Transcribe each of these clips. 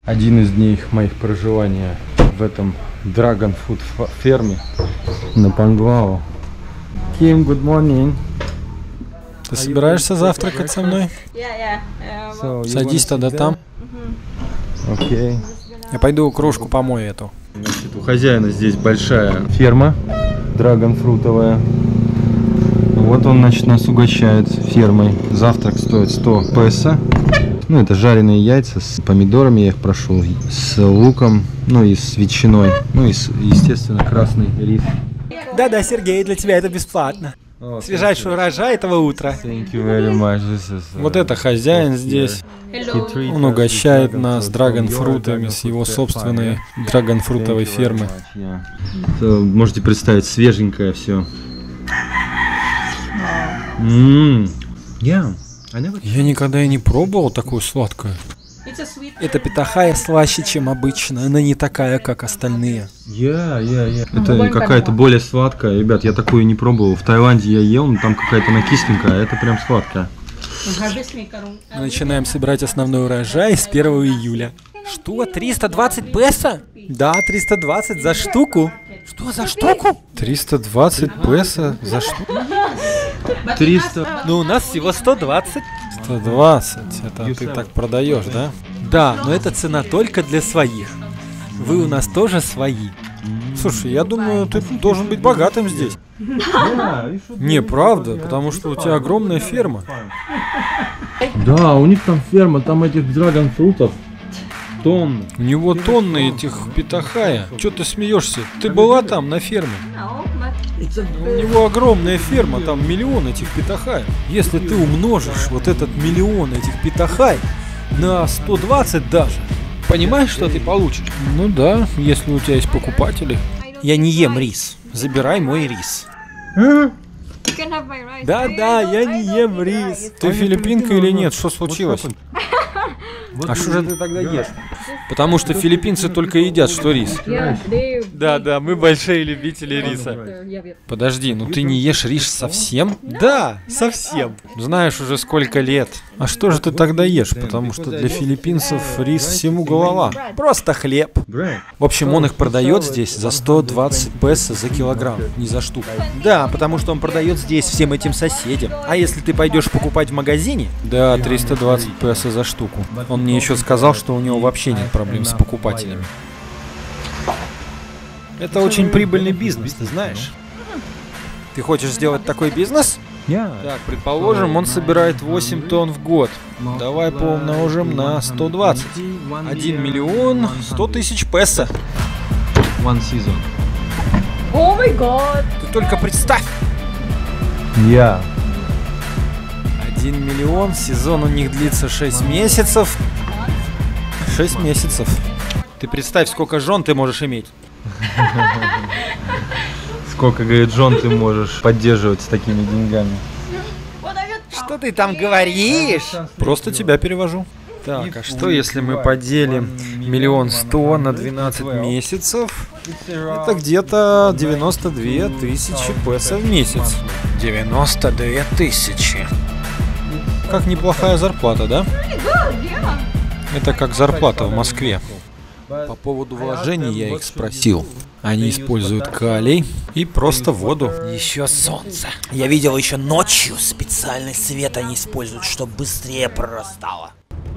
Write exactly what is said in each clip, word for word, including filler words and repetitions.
Один из дней моих проживания в этом Dragon Fruit ферме на Пангвау. Kim, good morning. Ты собираешься завтракать со мной? So, Садись тогда там. Окей. Okay. Я пойду кружку помою эту. Значит, у хозяина здесь большая ферма драгонфрутовая. Вот он, значит, нас угощает фермой. Завтрак стоит сто песо. Ну, это жареные яйца с помидорами, я их прошел, с луком, ну и с ветчиной. Ну и, с, естественно, красный рис. Да-да, Сергей, для тебя это бесплатно. Oh, свежайший урожай этого утра. Thank you very much. This is, uh, вот это хозяин здесь. Он угощает нас драгонфрутами с его собственной драгонфрутовой фермы. Yeah. So, можете представить, свеженькое все. Mm. Yeah. Я никогда и не пробовал такую сладкую. Эта питахая слаще, чем обычно. Она не такая, как остальные. Yeah, yeah, yeah. Это какая-то более сладкая. Ребят, я такую не пробовал. В Таиланде я ел, но там какая-то она кисленькая, а это прям сладкая. Мы начинаем собирать основной урожай с первого июля. Что, триста двадцать песо? Да, триста двадцать за штуку. Что, за штуку? триста двадцать песо за штуку? триста. Ну, у нас всего сто двадцать. сто двадцать, это ты так продаешь, да? Да, но это цена только для своих. Вы у нас тоже свои. Слушай, я думаю, ты должен быть богатым здесь. Не, правда, потому что у тебя огромная ферма. Да, у них там ферма, там этих драгонфрутов тонны. У него тонны этих питахая. Че ты смеешься? Ты была там на ферме? У него огромная ферма, там миллион этих питахай. Если ты умножишь вот этот миллион этих питахай на сто двадцать даже, понимаешь, что ты получишь? Ну да, если у тебя есть покупатели. Я не ем рис. Забирай мой рис. Да-да, я не ем рис. Ты филиппинка или нет? Что случилось? А что же ты тогда ешь? Потому что филиппинцы только едят, что рис. Да, да, мы большие любители риса. Подожди, ну ты не ешь рис совсем? Да, совсем. Знаешь уже сколько лет. А что же ты тогда ешь? Потому что для филиппинцев рис всему голова. Просто хлеб. В общем, он их продает здесь за сто двадцать песо за килограмм, не за штуку. Да, потому что он продает здесь всем этим соседям. А если ты пойдешь покупать в магазине? Да, триста двадцать песо за штуку. Он мне еще сказал, что у него вообще нет проблем с покупателями. Это очень прибыльный бизнес, ты знаешь. Ты хочешь сделать такой бизнес? Так, предположим, он собирает восемь тонн в год. Давай поумножим на сто двадцать. один миллион сто тысяч песо. One season. О май гад! Ты только представь! Я. один миллион, сезон у них длится шесть месяцев. шесть месяцев. Ты представь, сколько жен ты можешь иметь. Сколько, говорит, жен ты можешь поддерживать с такими деньгами. Что ты там говоришь? Просто тебя перевожу. Так, а что если мы поделим миллион сто на двенадцать месяцев? Это где-то девяносто две тысячи песо в месяц. девяносто две тысячи. Как неплохая зарплата, да? Это как зарплата в Москве. По поводу вложений я их спросил. Они используют калий и просто воду. Еще солнце. Я видел еще ночью специальный свет они используют, чтобы быстрее прорастало.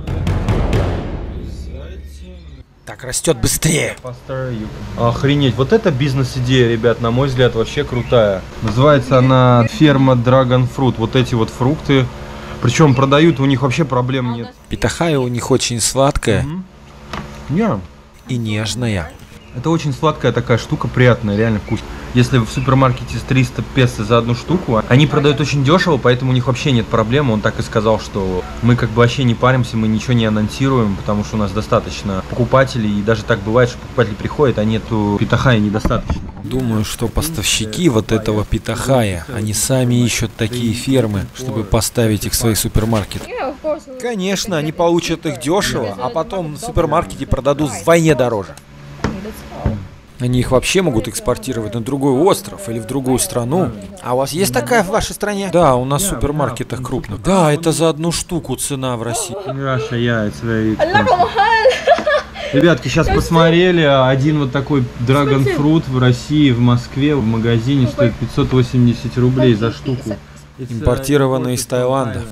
Так растет быстрее. Охренеть, вот это бизнес-идея, ребят, на мой взгляд, вообще крутая. Называется она ферма Dragon Fruit. Вот эти вот фрукты. Причем продают, у них вообще проблем нет. Питахая у них очень сладкая. Mm-hmm. Yeah. И нежная. Это очень сладкая такая штука, приятная, реально вкусная. Если в супермаркете с триста песо за одну штуку, они продают очень дешево, поэтому у них вообще нет проблем. Он так и сказал, что мы как бы вообще не паримся, мы ничего не анонсируем, потому что у нас достаточно покупателей. И даже так бывает, что покупатели приходят, а нету питахая недостаточно. Думаю, что поставщики вот этого питахая, они сами ищут такие фермы, чтобы поставить их в свои супермаркеты. Конечно, они получат их дешево, а потом в супермаркете продадут вдвойне дороже. Они их вообще могут экспортировать на другой остров или в другую страну. А у вас есть такая в вашей стране? Да, у нас в супермаркетах крупных. Да, это за одну штуку цена в России. Ребятки, сейчас посмотрели, один вот такой Dragon Fruit в России, в Москве, в магазине стоит пятьсот восемьдесят рублей за штуку. Импортированный из Таиланда.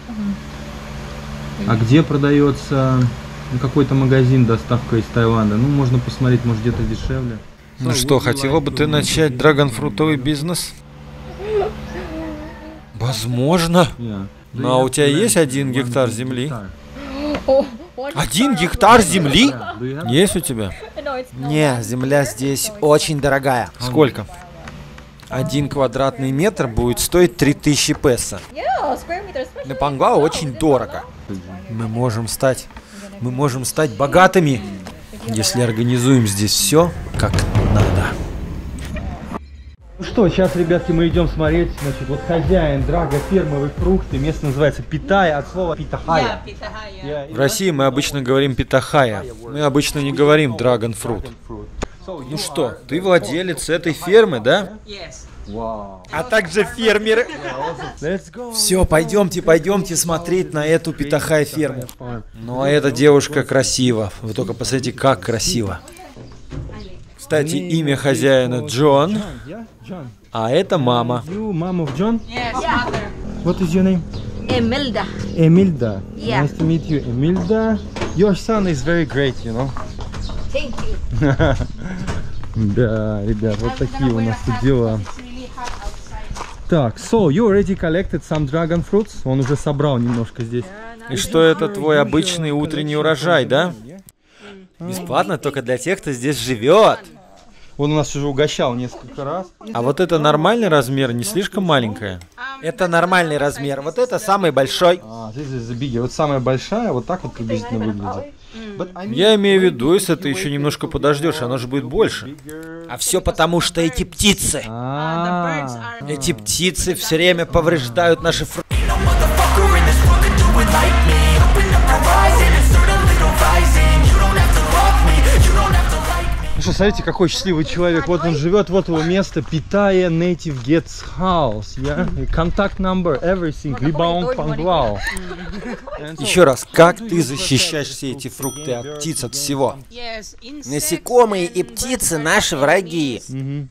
А где продается какой-то магазин, доставка из Таиланда? Ну, можно посмотреть, может где-то дешевле. Ну что, хотела бы ты начать драгонфрутовый бизнес? Возможно. Ну а у тебя есть один гектар земли? Один гектар земли? Есть у тебя? Не, земля здесь очень дорогая. Сколько? Один квадратный метр будет стоить три тысячи песо. На Панглау очень дорого. Мы можем стать, мы можем стать богатыми, если организуем здесь все как надо. Ну что, сейчас, ребятки, мы идем смотреть. Значит, вот хозяин драгофермовых фрукты. Место называется Питая, от слова питахая. В России мы обычно говорим питахая. Мы обычно не говорим драгонфрут. Ну что, ты владелец этой фермы, да? А также фермер. Все, пойдемте, пойдемте смотреть на эту питахай ферму. Ну а эта девушка красива. Вы только посмотрите, как красиво. Кстати, имя хозяина Джон, а это мама. You mom of John? Yes, mother. What is your name? Emilda. Emilda. Yeah. Nice to meet you, Emilda. Your son is very great, you know. Thank you. Да, ребят, вот такие у нас тут дела. Так, so you already collected some dragon fruits? Он уже собрал немножко здесь. И что это твой обычный утренний урожай, да? Бесплатно только для тех, кто здесь живет. Он у нас уже угощал несколько раз. А вот это нормальный размер, не слишком маленькая? Это нормальный размер. Вот это самый большой. А, this is the bigger. Вот самая большая, вот так вот приблизительно выглядит. But I mean, Я имею в виду, если ты еще немножко подождешь, оно же будет больше. А все потому, что эти птицы. А, Эти птицы все время повреждают наши фрукты. Ну что, смотрите, какой счастливый человек. Вот он живет, вот его место. Питая Native Gets House. Yeah? Contact number, everything. Либаон Панглау. Еще раз, как ты защищаешь все эти фрукты от птиц, от всего? Насекомые и птицы наши враги.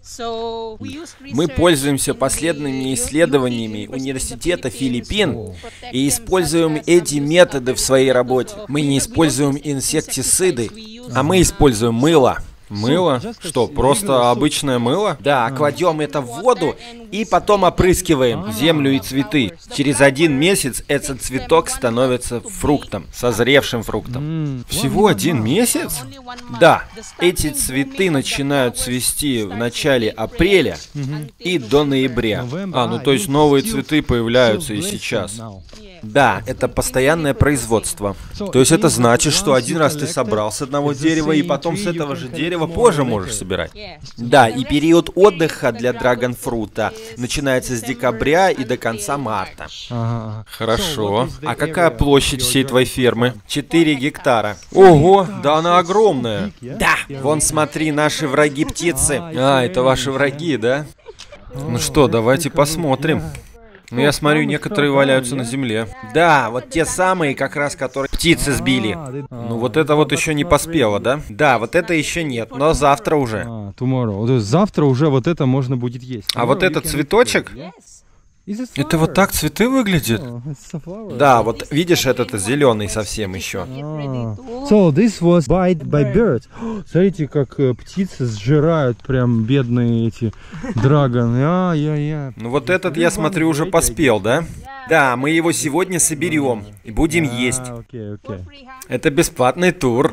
Мы пользуемся последними исследованиями Университета Филиппин и используем эти методы в своей работе. Мы не используем инсектициды, а мы используем мыло. Мыло? Что, просто обычное мыло? Да, кладем это в воду и потом опрыскиваем землю и цветы. Через один месяц этот цветок становится фруктом, созревшим фруктом. Всего один месяц? Да, эти цветы начинают цвести в начале апреля и до ноября. А, ну то есть новые цветы появляются и сейчас. Да, это постоянное производство. То есть это значит, что один раз ты собрал с одного дерева, и потом с этого же дерева позже можешь собирать. Да, и период отдыха для драгонфрута начинается с декабря и до конца марта. Хорошо. А какая площадь всей твоей фермы? четыре гектара. Ого, да она огромная. Да, вон смотри, наши враги птицы. А, это ваши враги, да? Ну что, давайте посмотрим. Ну, я смотрю, некоторые валяются на земле. Да, вот те самые, как раз, которые птицы сбили. Ну, вот это вот еще не поспело, да? Да, вот это еще нет, но завтра уже. А, tomorrow. То есть завтра уже вот это можно будет есть. А вот этот цветочек? Это вот так цветы выглядят? Да, вот видишь, этот зеленый совсем еще. So this was bite by birds. Смотрите, как э, птицы сжирают прям бедные эти драгоны. А, я, я. Ну вот этот, я смотрю, уже поспел, да? Да, мы его сегодня соберем и будем есть. Окей, окей. Это бесплатный тур.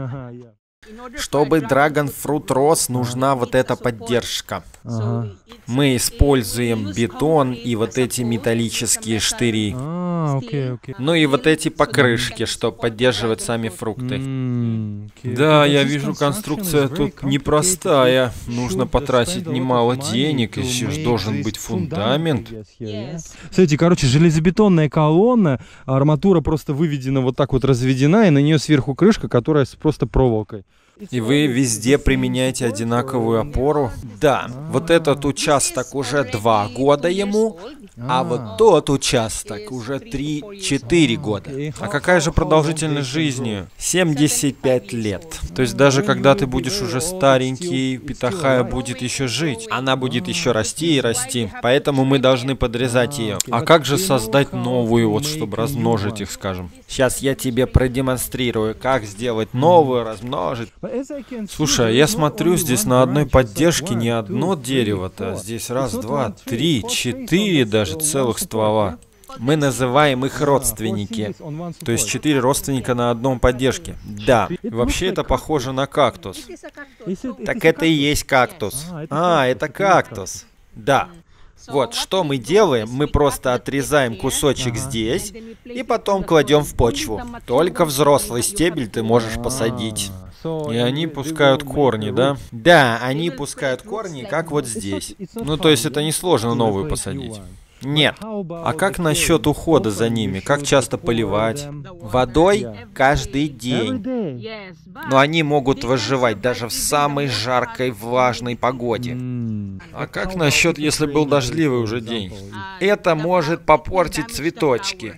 Чтобы драгонфрут рос, нужна вот эта поддержка. Ага. Мы используем бетон и вот эти металлические штыри. А, окей, окей. Ну и вот эти покрышки, чтобы поддерживать сами фрукты. М, окей. Да, я вижу, конструкция тут непростая. Нужно потратить немало денег, еще ж должен быть фундамент. Смотрите, короче, железобетонная колонна, а арматура просто выведена, вот так вот разведена, и на нее сверху крышка, которая с просто проволокой. И вы везде применяете одинаковую опору? Да, вот этот участок уже два года ему, а вот тот участок уже три-четыре года. А какая же продолжительность жизни? семьдесят пять лет. То есть даже когда ты будешь уже старенький, питахая будет еще жить. Она будет еще расти и расти. Поэтому мы должны подрезать ее. А как же создать новую, вот чтобы размножить их, скажем? Сейчас я тебе продемонстрирую, как сделать новую, размножить. Слушай, я смотрю, здесь на одной поддержке не одно дерево-то. Здесь раз, два, три, четыре даже целых ствола. Мы называем их родственники. То есть четыре родственника на одном поддержке. Да, вообще это похоже на кактус. Так это и есть кактус. А, это кактус. Да. Вот, что мы делаем? Мы просто отрезаем кусочек здесь и потом кладем в почву. Только взрослый стебель ты можешь посадить. И они пускают корни, да? Да, они пускают корни, как вот здесь. Ну, то есть это несложно новую посадить. Нет. А как насчет ухода за ними? Как часто поливать? Водой каждый день. Но они могут выживать даже в самой жаркой, влажной погоде. А как насчет, если был дождливый уже день? Это может попортить цветочки.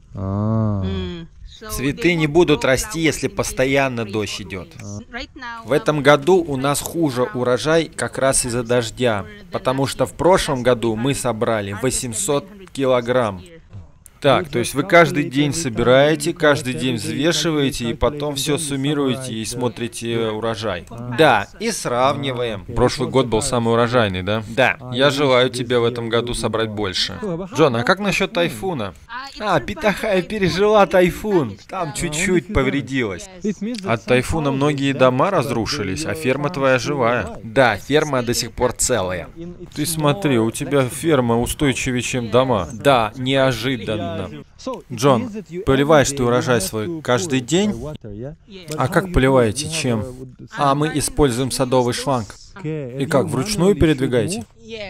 Цветы не будут расти, если постоянно дождь идет. В этом году у нас хуже урожай как раз из-за дождя, потому что в прошлом году мы собрали восемьсот килограмм. Так, то есть вы каждый день собираете, каждый день взвешиваете и потом все суммируете и смотрите урожай. Да, и сравниваем. Прошлый год был самый урожайный, да? Да. Я желаю тебе в этом году собрать больше. Джон, а как насчет тайфуна? А, питахая пережила тайфун. Там чуть-чуть повредилась. От тайфуна многие дома разрушились, а ферма твоя живая. Да, ферма до сих пор целая. Ты смотри, у тебя ферма устойчивее, чем дома. Да, неожиданно. Джон, поливаешь ты урожай свой каждый день? А как поливаете? Чем? А мы используем садовый шланг. И как, вручную передвигаете?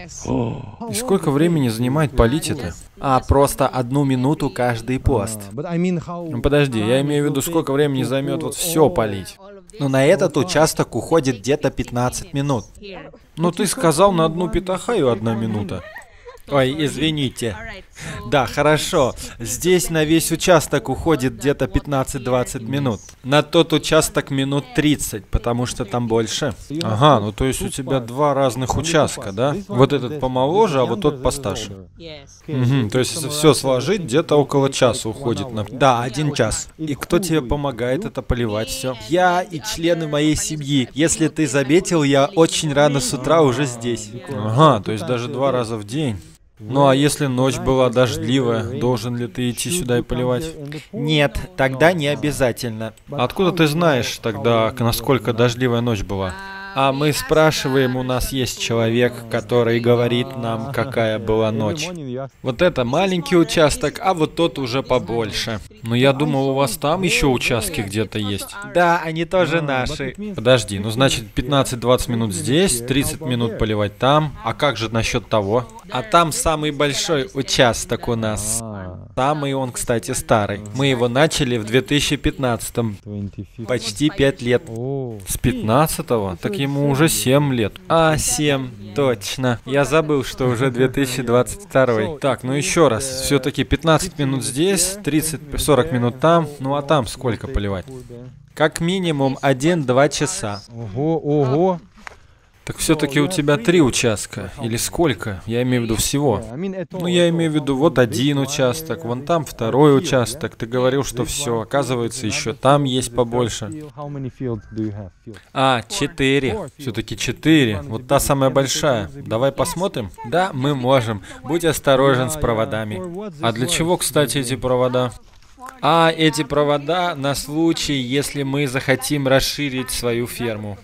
И сколько времени занимает полить это? А, просто одну минуту каждый пост. Ну, подожди, я имею в виду, сколько времени займет вот все полить. Но на этот участок уходит где-то пятнадцать минут. Ну ты сказал, на одну питахаю одна минута. Ой, извините. Да, хорошо. Здесь на весь участок уходит где-то пятнадцать-двадцать минут. На тот участок минут тридцать, потому что там больше. Ага, ну то есть у тебя два разных участка, да? Вот этот помоложе, а вот тот постарше. Угу, то есть все сложить, где-то около часа уходит на... Да, один час. И кто тебе помогает это поливать все? Я и члены моей семьи. Если ты заметил, я очень рано с утра уже здесь. Ага, то есть даже два раза в день. Ну а если ночь была дождливая, должен ли ты идти сюда и поливать? Нет, тогда не обязательно. Откуда ты знаешь тогда, насколько дождливая ночь была? А мы спрашиваем, у нас есть человек, который говорит нам, какая была ночь. Вот это маленький участок, а вот тот уже побольше. Но я думал, у вас там еще участки где-то есть. Да, они тоже наши. Подожди, ну значит пятнадцать-двадцать минут здесь, тридцать минут поливать там. А как же насчет того? А там самый большой участок у нас. Самый он, кстати, старый. Мы его начали в две тысячи пятнадцатом. Почти пять лет. С пятнадцатого? Так ему уже семь лет. А, семь. Точно. Я забыл, что уже две тысячи двадцать второй. Так, ну еще раз. Все-таки пятнадцать минут здесь, тридцать-сорок минут там. Ну а там сколько поливать? Как минимум один-два часа. Ого, ого. Так все-таки у тебя три участка. Или сколько? Я имею в виду всего. Ну, я имею в виду вот один участок, вон там второй участок. Ты говорил, что все. Оказывается, еще там есть побольше. А, четыре. Все-таки четыре. Вот та самая большая. Давай посмотрим? Да, мы можем. Будь осторожен с проводами. А для чего, кстати, эти провода? А, эти провода на случай, если мы захотим расширить свою ферму.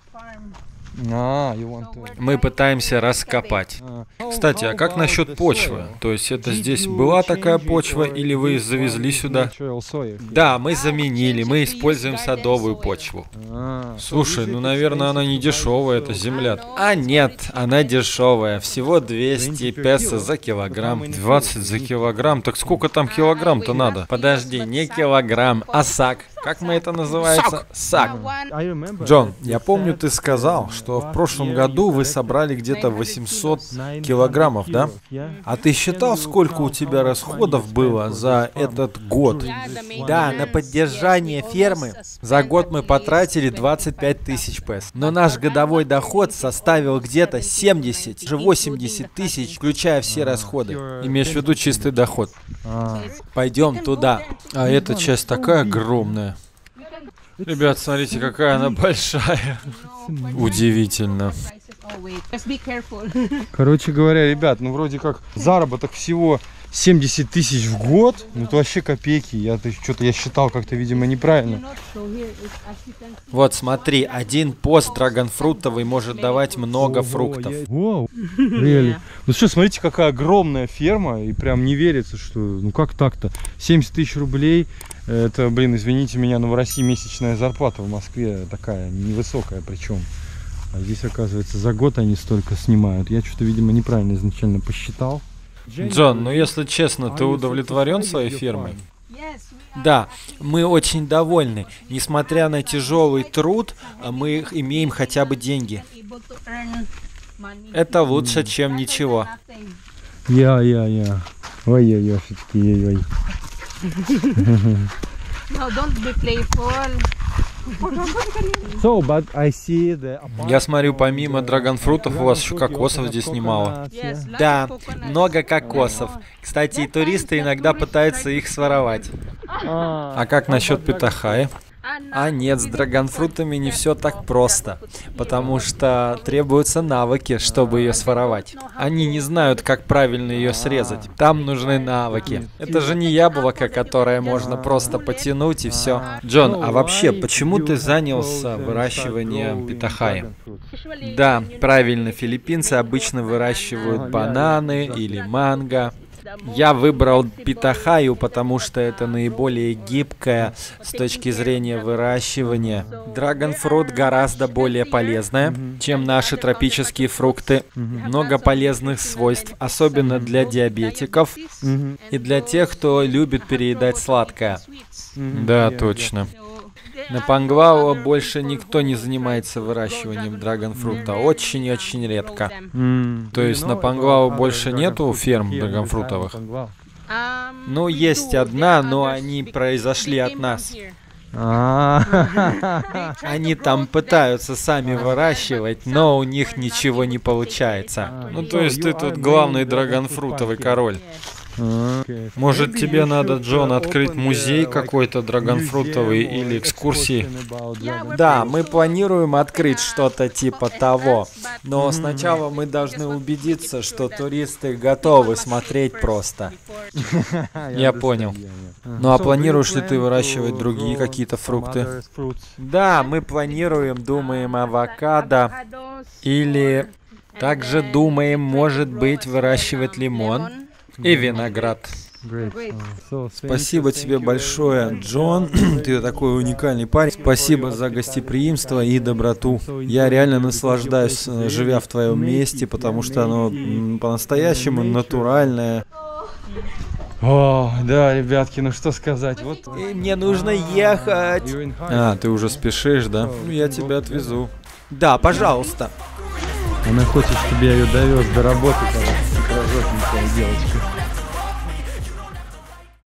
Мы пытаемся раскопать. Кстати, а как насчет почвы? То есть это здесь была такая почва, или вы завезли сюда? Да, мы заменили, мы используем садовую почву. Слушай, ну, наверное, она не дешевая, это земля. А нет, она дешевая. Всего двести песо за килограмм. двадцать за килограмм? Так сколько там килограмм-то надо? Подожди, не килограмм, а сак. Как мы это называется? Сак. Джон, я помню, ты сказал, что в прошлом году вы собрали где-то восемьсот килограммов, да? А ты считал, сколько у тебя расходов было за этот год? Да, на поддержание фермы За год мы потратили двадцать пять тысяч пес. но наш годовой доход составил где-то семьдесят, уже восемьдесят тысяч, включая все расходы. Имеешь в виду чистый доход. Пойдем туда. А эта часть такая огромная. Ребят, смотрите, какая она большая. Удивительно. Короче говоря, ребят, ну вроде как заработок всего семьдесят тысяч в год. Ну это вообще копейки. Я что-то я считал как-то, видимо, неправильно. Вот смотри, один пост драгонфрутовый может давать много фруктов. Вау, really? Ну что, смотрите, какая огромная ферма. И прям не верится, что... Ну как так-то? семьдесят тысяч рублей. Это, блин, извините меня, но в России месячная зарплата в Москве такая невысокая причем. А здесь, оказывается, за год они столько снимают. Я что-то, видимо, неправильно изначально посчитал. Джон, ну если честно, ты удовлетворен своей фермой? Да, мы очень довольны. Несмотря на тяжелый труд, мы имеем хотя бы деньги. Это лучше, чем ничего. Я, я, я. Ой-ой-ой, все-таки, ой-ой. No, don't be playful. So, but I see the... Я смотрю, помимо драгонфрутов у вас еще кокосов здесь немало. Да, много кокосов. Кстати, и туристы иногда пытаются их своровать. А как насчет питахаи? А нет, с драгонфрутами не все так просто, потому что требуются навыки, чтобы ее своровать. Они не знают, как правильно ее срезать. Там нужны навыки. Это же не яблоко, которое можно просто потянуть и все. Джон, а вообще, почему ты занялся выращиванием питахаи? Да, правильно, филиппинцы обычно выращивают бананы или манго. Я выбрал питахаю, потому что это наиболее гибкая с точки зрения выращивания. Драгонфрут гораздо более полезная, чем наши тропические фрукты. Много полезных свойств, особенно для диабетиков и для тех, кто любит переедать сладкое. Да, точно. На Пангвао больше никто не занимается выращиванием драгонфрута. Очень-очень редко. То есть на Пангвао больше нету ферм драгонфрутовых? Ну, есть одна, но они произошли от нас. Они там пытаются сами выращивать, но у них ничего не получается. Ну, то есть ты тут главный драгонфрутовый король. Может, тебе надо, Джон, открыть музей какой-то драгонфрутовый или экскурсии? Да, мы планируем открыть что-то типа того. Но сначала мы должны убедиться, что туристы готовы смотреть просто. Я понял. Ну а планируешь ли ты выращивать другие какие-то фрукты? Да, мы планируем, думаем, авокадо. Или также думаем, может быть, выращивать лимон и виноград. Спасибо тебе большое, Джон. Ты такой уникальный парень. Спасибо за гостеприимство и доброту. Я реально наслаждаюсь, живя в твоем месте, потому что оно по-настоящему натуральное. О, да, ребятки, ну что сказать. Вот. И мне нужно ехать. А, ты уже спешишь, да? Ну, я тебя отвезу. Да, пожалуйста. Она хочет, чтобы я ее довез до работы, короче, красотенькая девочка.